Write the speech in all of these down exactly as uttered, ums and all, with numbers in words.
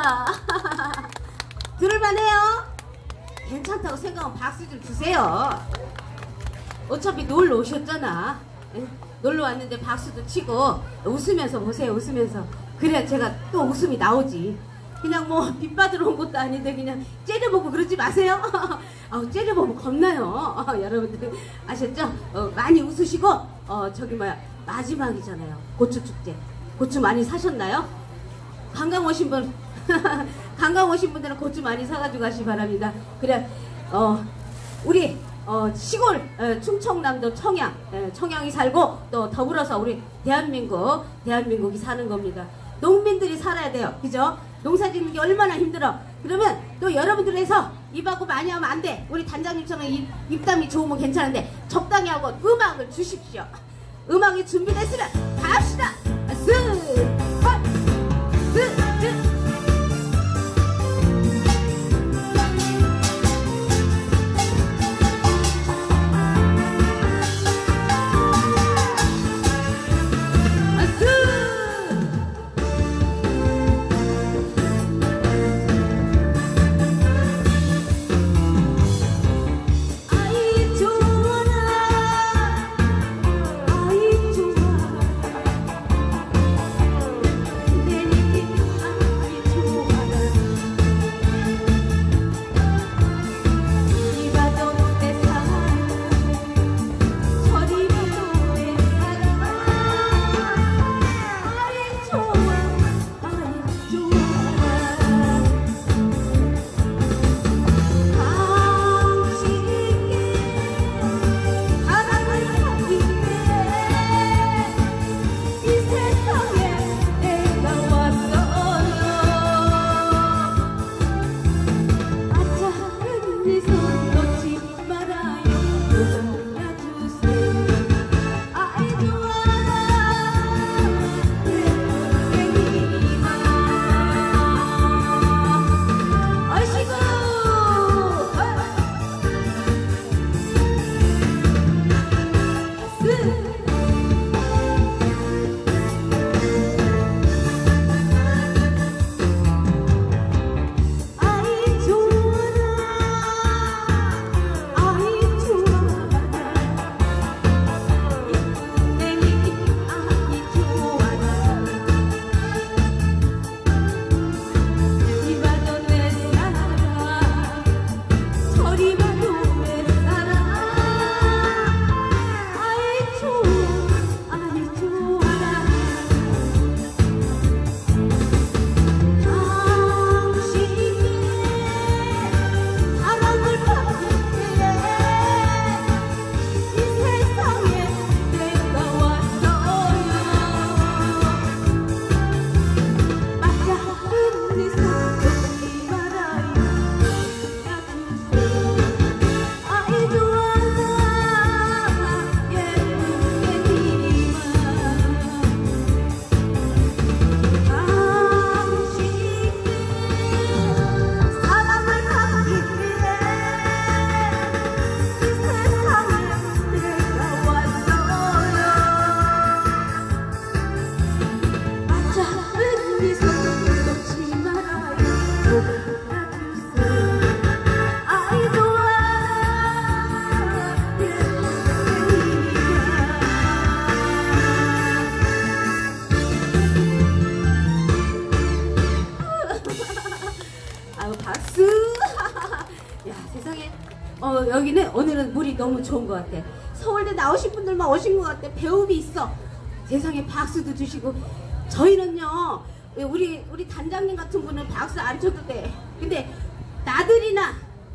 좋다. 들을만해요? 괜찮다고 생각하면 박수 좀 주세요. 어차피 놀러 오셨잖아. 에? 놀러 왔는데 박수도 치고 웃으면서 보세요. 웃으면서. 그래야 제가 또 웃음이 나오지. 그냥 뭐 빚 받으러 온 것도 아닌데 그냥 째려보고 그러지 마세요. 아, 째려보면 겁나요. 어, 여러분들 아셨죠? 어, 많이 웃으시고 어, 저기 뭐야 마지막이잖아요. 고추축제. 고추 많이 사셨나요? 관광 오신 분 관광 오신 분들은 고추 많이 사가지고 가시 바랍니다. 그래 어 우리 어 시골 에, 충청남도 청양 에, 청양이 살고 또 더불어서 우리 대한민국 대한민국이 사는 겁니다. 농민들이 살아야 돼요. 그죠? 농사 짓는 게 얼마나 힘들어. 그러면 또 여러분들에서 입하고 많이 하면 안 돼. 우리 단장님처럼 입, 입담이 좋으면 괜찮은데 적당히 하고 음악을 주십시오. 음악이 준비됐으면 갑시다. 스, 헛, 스, 스. 어, 여기는 오늘은 물이 너무 좋은 것 같아. 서울대 나오신 분들만 오신 것 같아. 배움이 있어. 세상에 박수도 주시고. 저희는요, 우리 우리 단장님 같은 분은 박수 안 쳐도 돼. 근데 나들이나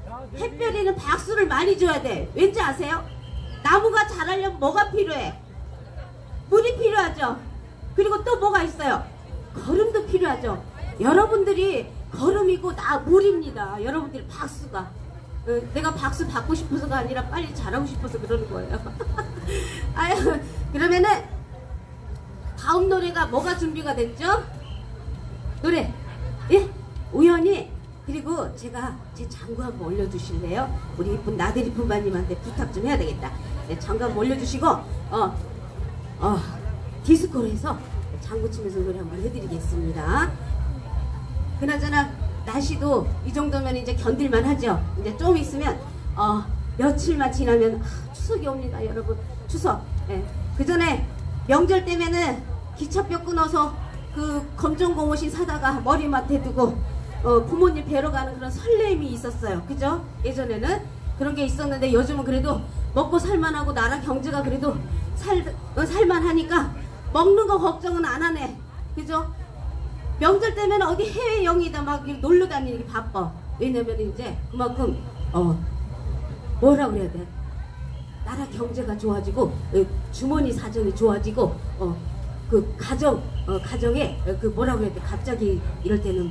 햇별이는 박수를 많이 줘야 돼. 왠지 아세요? 나무가 자라려면 뭐가 필요해? 물이 필요하죠. 그리고 또 뭐가 있어요? 걸음도 필요하죠. 여러분들이 걸음이고 나 물입니다. 여러분들이 박수가. 어, 내가 박수 받고 싶어서가 아니라 빨리 잘하고 싶어서 그러는 거예요. 아유, 그러면은 다음 노래가 뭐가 준비가 됐죠? 노래, 예? 우연히. 그리고 제가 제 장구 한번 올려주실래요? 우리 이쁜 나들이 품바님한테 부탁 좀 해야 되겠다. 네, 장구 한번 올려주시고 어, 어, 디스코로 해서 장구 치면서 노래 한번 해드리겠습니다. 그나저나 날씨도 이 정도면 이제 견딜만 하죠. 이제 좀 있으면 어 며칠만 지나면 아, 추석이 옵니다, 여러분. 추석. 예. 그 전에 명절 때면은 기차표 끊어서 그 검정 고무신 사다가 머리맡에 두고 어, 부모님 뵈러 가는 그런 설렘이 있었어요. 그죠? 예전에는 그런 게 있었는데 요즘은 그래도 먹고 살만하고 나라 경제가 그래도 살, 어, 살만하니까 먹는 거 걱정은 안 하네. 그죠? 명절 때면 어디 해외 영이다 막 놀러 다니기 바빠. 왜냐면 이제 그만큼 어 뭐라 그래야 돼? 나라 경제가 좋아지고 어, 주머니 사정이 좋아지고 어 그 가정 어 가정에 어, 그 뭐라 그래야 돼? 갑자기 이럴 때는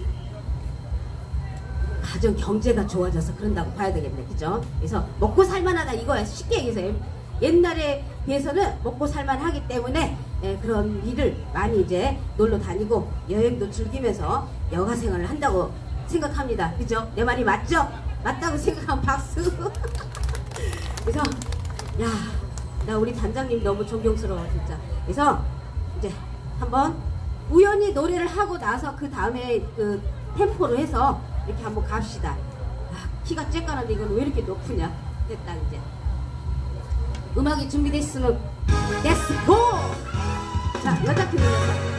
가정 경제가 좋아져서 그런다고 봐야 되겠네. 그죠? 그래서 먹고 살만하다 이거야. 쉽게 얘기해서 옛날에 비해서는 먹고 살만하기 때문에 예, 그런 일을 많이 이제 놀러 다니고 여행도 즐기면서 여가 생활을 한다고 생각합니다. 그죠? 내 말이 맞죠? 맞다고 생각하면 박수. 그래서 야, 나 우리 단장님 너무 존경스러워 진짜. 그래서 이제 한번 우연히 노래를 하고 나서 그 다음에 그 템포로 해서 이렇게 한번 갑시다. 아, 키가 쬐까는데 이건 왜 이렇게 높으냐? 됐다 이제. 음악이 준비됐으면 렛츠 고! 자, 여자 팀 여자.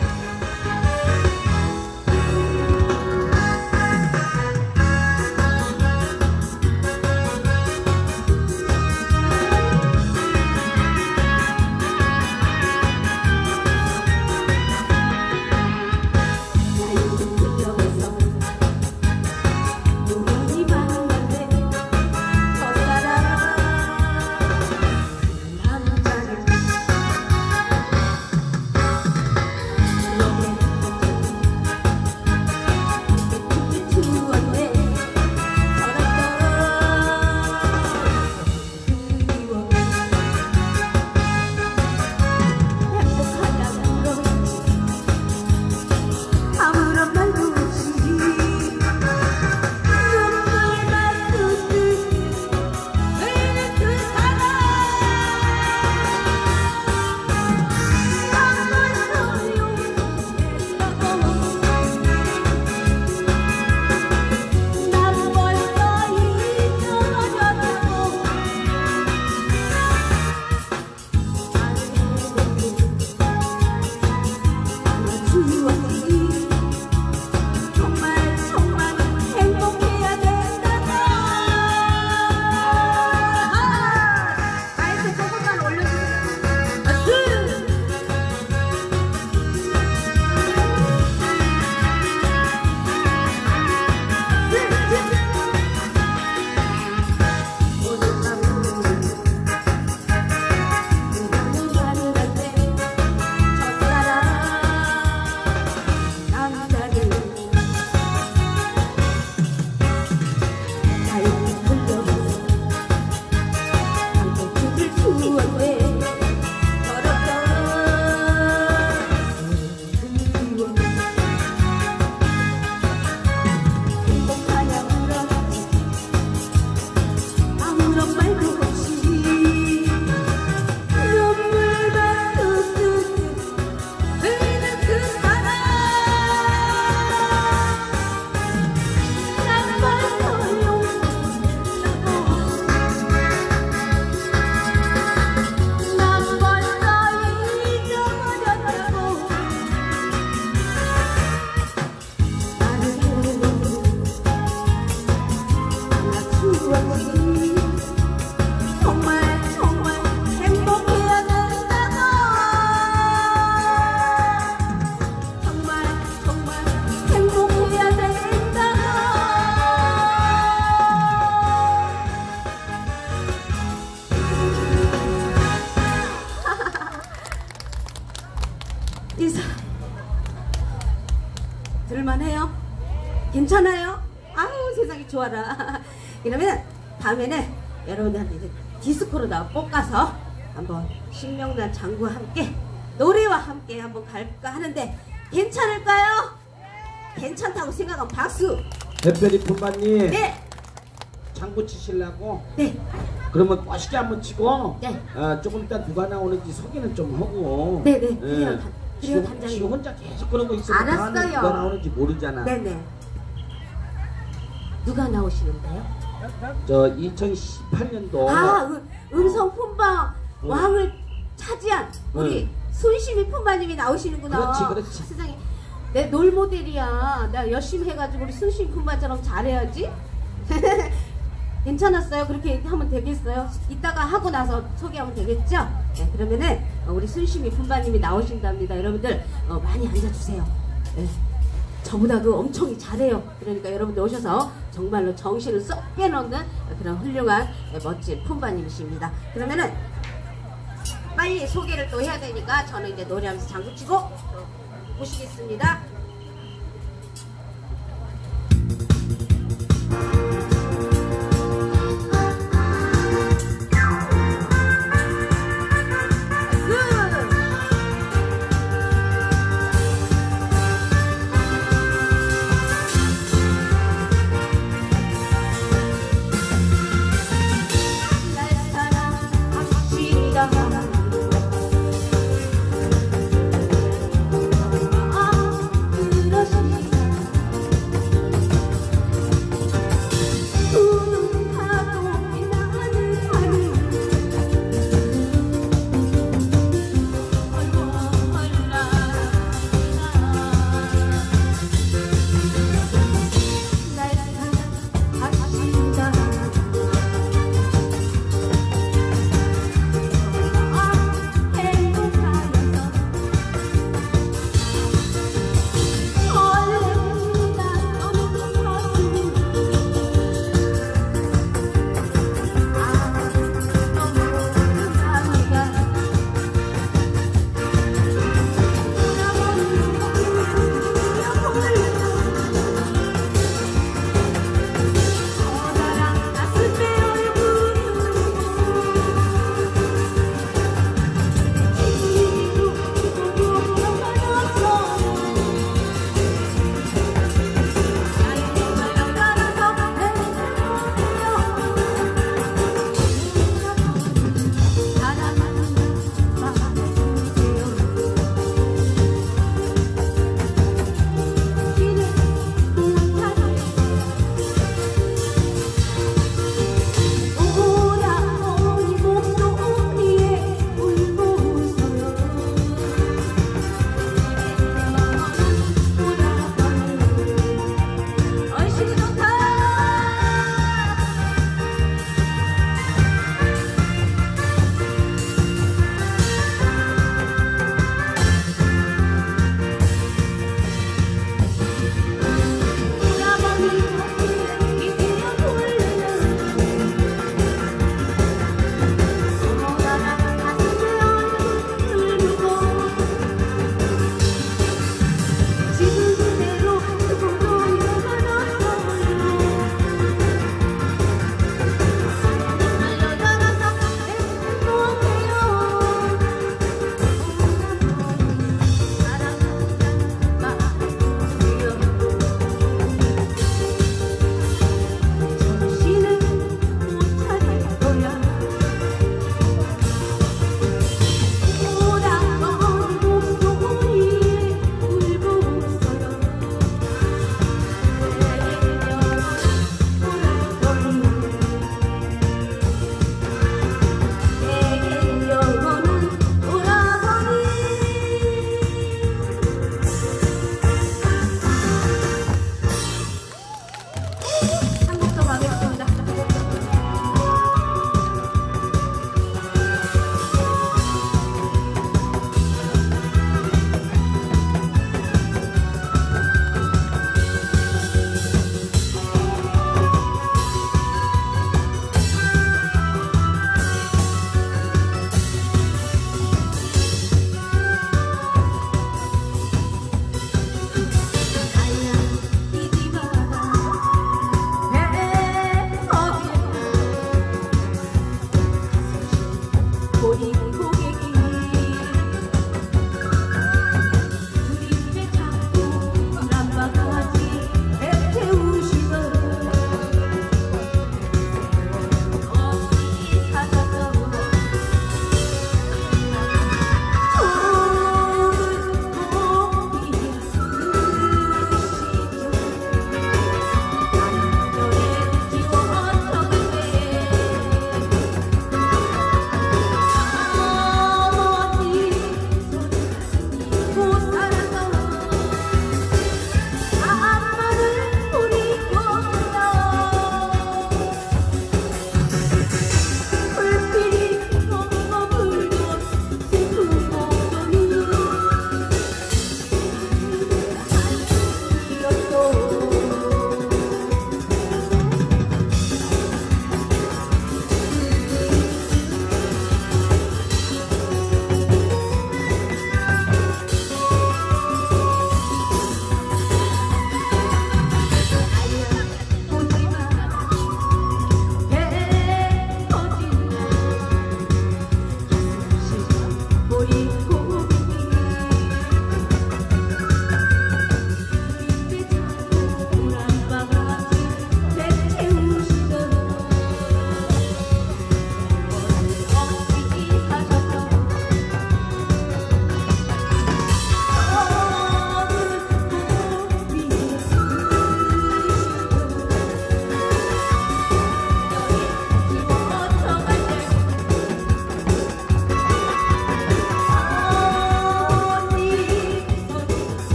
들만해요? 괜찮아요? 아우 세상에 좋아라. 그러면 다음에는 여러분들한테 이제 디스코로다가 볶아서 한번 신명난 장구와 함께 노래와 함께 한번 갈까 하는데 괜찮을까요? 괜찮다고 생각하면 박수. 대표리 품바님. 네. 장구 치시려고? 네. 그러면 멋있게 한번 치고 네. 아, 조금 이따 누가 나오는지 소개는 좀 하고. 네네. 예. 그냥 그래요, 지 단장님. 혼자 계속 그러고 있으면 알았어요. 다음에 누가 나오는지 모르잖아. 네네. 누가 나오시는데요? 저 이천십팔 년도 아, 음, 음성 품바 응. 왕을 차지한 우리 손심이 품바님이 나오시는구나. 그렇지, 그렇지. 세상에, 내 롤 모델이야. 나 열심히 해가지고 우리 손심이 품바처럼 잘해야지. 괜찮았어요? 그렇게 하면 되겠어요? 이따가 하고 나서 소개하면 되겠죠? 네, 그러면은 우리 손심이 품바님이 나오신답니다. 여러분들 어, 많이 앉아주세요. 네. 저보다도 엄청 잘해요. 그러니까 여러분들 오셔서 정말로 정신을 쏙 빼놓는 그런 훌륭한 멋진 품바님이십니다. 그러면은 빨리 소개를 또 해야 되니까 저는 이제 노래하면서 장구치고 모시겠습니다.